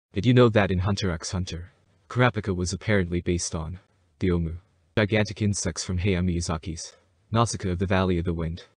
Did you know that in Hunter x Hunter, Kurapika was apparently based on the Ohmu, gigantic insects from Hayao Miyazaki's Nausicaa of the Valley of the Wind?